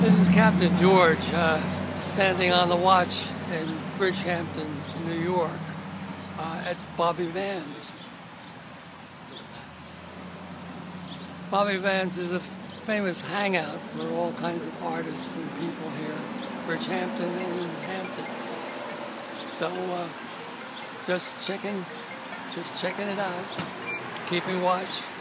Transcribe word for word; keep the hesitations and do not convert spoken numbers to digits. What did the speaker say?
This is Captain George, uh, standing on the watch in Bridgehampton, New York, uh, at Bobby Van's. Bobby Van's is a famous hangout for all kinds of artists and people here, Bridgehampton and in the Hamptons. So, uh, just checking, just checking it out, keeping watch.